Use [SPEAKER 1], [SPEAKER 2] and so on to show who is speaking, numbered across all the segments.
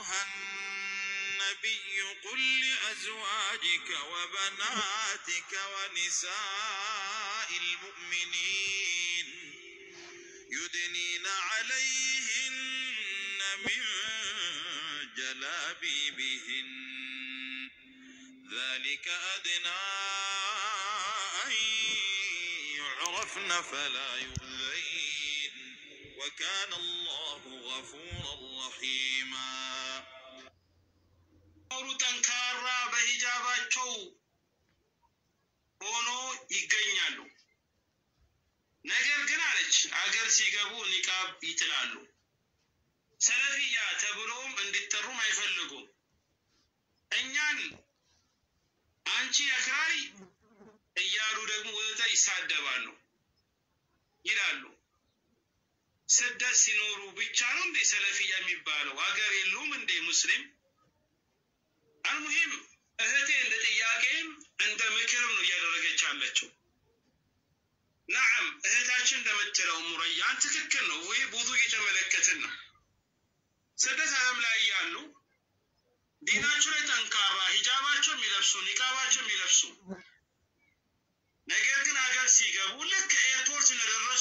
[SPEAKER 1] أيها النبي قل لأزواجك وبناتك ونساء المؤمنين يدنين عليهن من جلابيبهن ذلك أدنى أن يعرفن فلا يؤذين وكان الله غفورا رحيما.
[SPEAKER 2] تنكارا بهجاباتشو ሆኖ ይገኛሉ ነገር ግን አለች አገር ሲገቡ ኒቃብ ይጥላሉ ሰለፊያ ተብሎም እንዲጠሩም አይፈልጉም እኛን አንቺ አክራሪ እያሉ ደግሞ ወጣ ይሳደባሉ ይላሉ ስደት ሲኖሩ ብቻ ነው እንደ ሰለፊያ የሚባለው አገር የሉም እንደ ሙስሊም አልሙሂም እህቴ እንደ ጥያቄም እንደ ምክርም ነው ያደረገች አለችው نعم እህታችን እንደምትለው ሙረያን ትክክል ነው ወይ ብዙ እየተመለከትን ነው ስደት ዓለም ላይ ያሉ ዲናቸው ላይ ጠንካራ ሂጃባቸው የሚለብሱ ኒቃባቸው የሚለብሱ ነገር ግን አገር ሲገቡ ልክ ኤርፖርት እንደደረሱ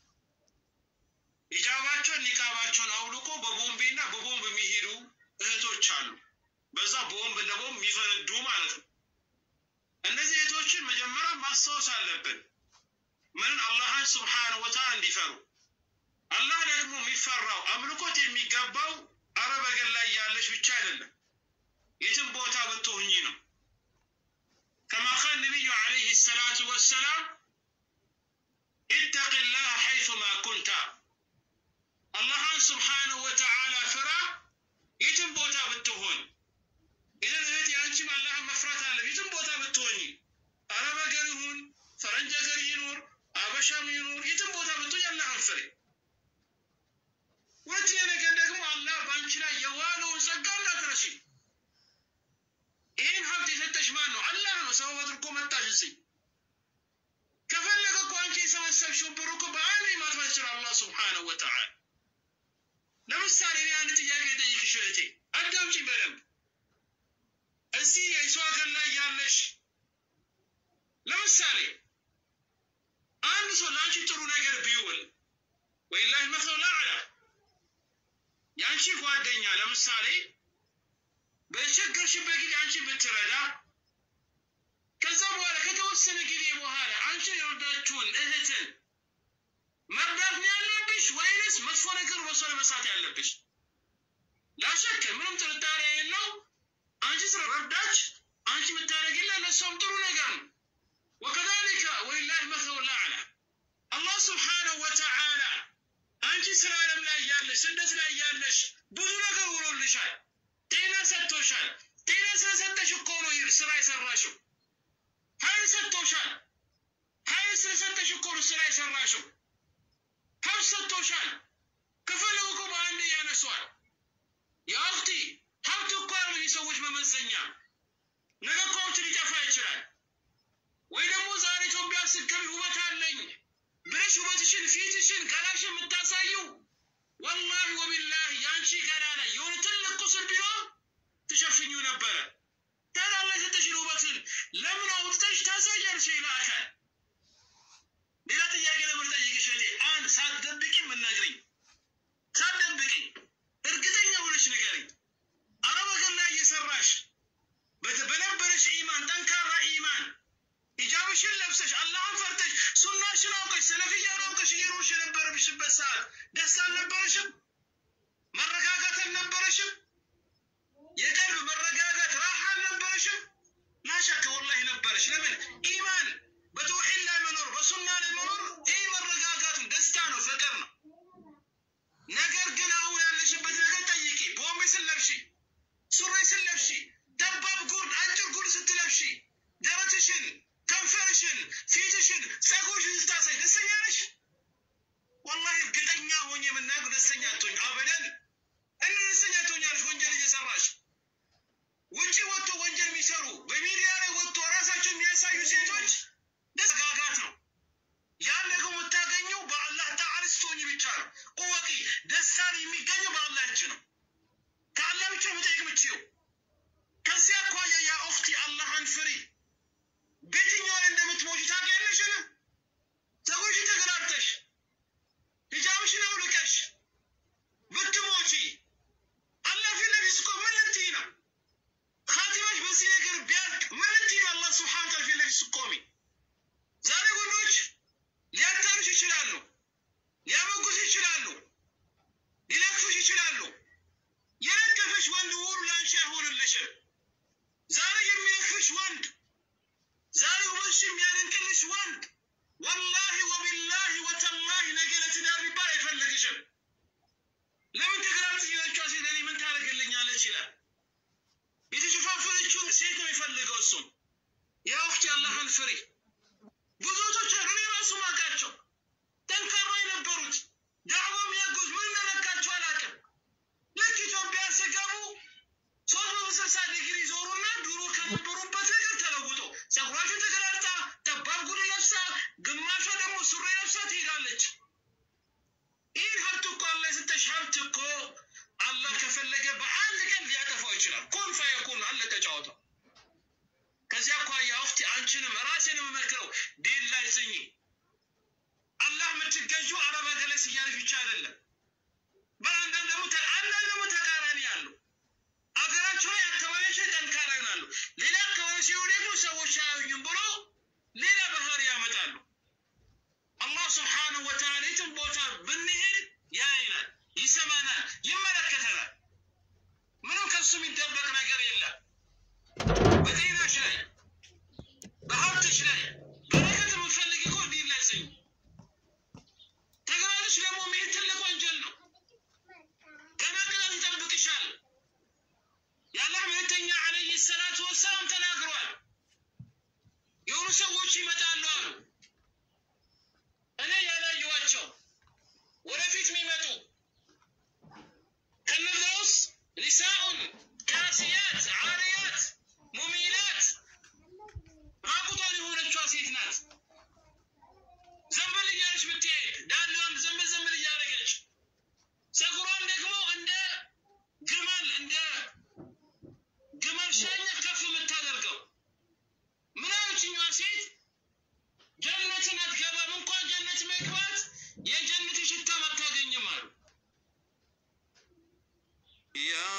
[SPEAKER 2] ሂጃባቸው ኒቃባቸውን አውልቆ በቦምቤና በቦምብ የሚሄዱ እህቶች አሉ በዛ ቦምብ ለቦምብ የሚፈነዱ ማለት ነው እነዚህ እህቶችን መጀመሪያ ማስተዋወስ አለብን ምን አላህ Subhanahu Wa Ta'ala እንዲፈሩ አላህ ደግሞ የሚፈራው አምልኮት የሚገባው አረብ አገር ላይ ያለሽ ብቻ አይደለም የትም ቦታ ብትሆኚ ነው كما قال النبي عليه الصلاة والسلام اتق الله حيثما كنت الله سبحانه وتعالى فرا የትም ቦታ ብትሆን إذا هدي أنتم الله مفرط على يتم بوتا بتوني أنا ما قريهون فرنجا قرينور أبشام ينور يتم بوتا بتوني الله أنفري وأنتي أنا قدكم الله بانشنا يوانو وسقام لا ترشي إين حبتي تتشمانو الله نو سوى بدركم التاجسي كفلقكو أنتي سوى السبشو بروكو بآني ما تفجر الله سبحانه وتعالى لمسالي أنا تجاقي ديك شويتي أدامتي برم እዚህ የኢስዋገር ላይ ያለሽ ለምሳሌ አንድ ሰው ላንቺ ጥሩ ነገር ቢውል ወይላሂ መሰላ አላ ያንቺ ጓደኛ ለምሳሌ በቸገርሽበት ጊዜ አንቺ ብትረዳ ከዛ በኋላ ከተወሰነ ጊዜ በኋላ አንቺ የወዳችሁን እህትን መርዳት ነው ያለብሽ ወይስ መጥፎ ነገር ወሰለ መስራት ያለብሽ ላሸከ ምንም ጥርጣሬ የለው አንቺ ስለረዳች አንቺ መታረግላ ለሷም ጥሩ ነገር ነው وكذلك ولله مثل الاعلى الله سبحانه وتعالى አንቺ ስራለም ላይ ያለሽ ስደት ላይ ያለሽ ብዙ ነገር ወሮልሻል ጤና ሰጥቶሻል ጤና ስለሰጠሽ እኮ ነው ስራ ይሰራሽው ኃይል ሰጥቶሻል ኃይል ስለሰጠሽ እኮ ነው ስራ ይሰራሽው ሀብት ሰጥቶሻል ከፈለጉ እኮ በአንድ ያነሷል ያ እህቴ ሀብት እኮ ነው የሰዎች መመዘኛ ነገ እኮ ሀብት ሊጠፋ ይችላል ወይ ደግሞ ዛሬ ኢትዮጵያ ስትገቢ ውበት አለኝ ብለሽ ውበትሽን ፊትሽን ገላሽን የምታሳየው ወላሂ ወቢላሂ ያንቺ ገላ ላይ የሆነ ትልቅ ቁስል ቢኖር ትሸፍኙ ነበረ ታዲያ አላህ የሰጠሽን ውበትን ለምን አውጥተሽ ታሳያለሽ ይላካል ሌላ ጥያቄ ለምን ጠይቅሽ እህቴ አንድ ሳትደብቂ ምን ነግሪኝ ሳትደብቂ እርግጠኛ ሆነሽ ንገሪኝ አረብ አገር ላይ እየሰራሽ በነበረሽ ኢማን ጠንካራ ኢማን ሂጃብሽን ለብሰሽ አላህን ፈርተሽ ሱናሽን አውቀሽ ሰለፊያን አውቀሽ እየኖርሽ የነበረብሽበት ሰዓት ደስ አልነበረሽም መረጋጋት አልነበረሽም የቀልብ መረጋጋት ራህ አልነበረሽም ላሸከ ወላሂ ነበረሽ ለምን ኢማን በተውሂድ ላይ መኖር በሱና ላይ መኖር ይህ መረጋጋቱን ደስታ ነው ፍቅር ነው ነገር ግን አሁን ያለሽበት ነገር ጠይቂ ቦምብ ስለብሺ ሱሪ ስለብሺ ደባብ ጉርድ አጭር ጉርድ ስትለብሺ ደረትሽን ከንፈርሽን ፊትሽን ጸጉርሽን ስታሳይ ደስተኛ ነሽ والله እርግጠኛ ሆኜ መናገር ደስተኛ አትሆኝ አበደን እኔ ደስተኛ ትሆኛለሽ ወንጀል እየሰራሽ ውጪ ወጥቶ ወንጀል የሚሰሩ በሚዲያ ላይ ወጥቶ ራሳቸው የሚያሳዩ ሴቶች ደስጋጋት ነው ያን ደግሞ የምትገዡ አረብ ሀገር ላይ ሲያለሽ ብቻ አይደለም። በአንዳንድ ደግሞ ተቃራኒ ያሉ አገራቸው ላይ አካባቢያቸው ጠንካራ ይሆናሉ። ሌላ አካባቢ ሲሆን ደግሞ ሰዎች አያዩኝም ብሎ ሌላ ባህሪ ያመጣሉ። አላህ ስብሓነሁ ወተዓላ የትም ቦታ ብንሄድ ያይናል፣ ይሰማናል፣ ይመለከተናል። ምንም ከሱ የሚደበቅ ነገር የለም። በጤናሽ ላይ በሀብትሽ ላይ በረከት የምትፈልጊ እኮ እንዲህ ላይሰኝ ተግባርሽ ደግሞ መሄድ ትልቅ ወንጀል ነው። ገና ቅጣት ይጠብቅሻል። የአላህ መልእክተኛ ዓለይሂ ሰላቱ ወሰላም ተናግሯል። የሆኑ ሰዎች ይመጣሉ አሉ እኔ ያላየኋቸው ወደፊት የሚመጡ ከነዛ ውስጥ ኒሳኡን ካሲያት ዓሪያት ሙሚናት ራቁቷን የሆነችዋ ሴት ናት። ዘንበል እያለች ብትሄድ ዳሌዋን ዘንበል እያደረገች ፀጉሯን ደግሞ እንደ ግመል ሻኛ ከፍ የምታደርገው ምናምችኛዋ ሴት ጀነትን አትገባም። እንኳን ጀነት መግባት የጀነት ሽታ አታገኝም አሉ።
[SPEAKER 1] يا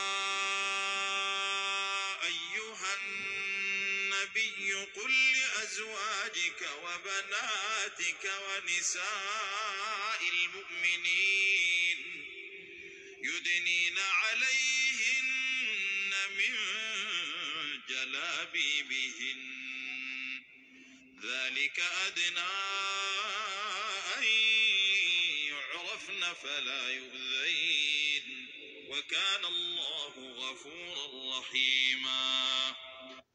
[SPEAKER 1] أيها النبي قل لأزواجك وبناتك ونساء المؤمنين يدنين عليهن من جلابيبهن ذلك أدنى أن يعرفن فلا يؤذين وكان الله غفورا رحيما.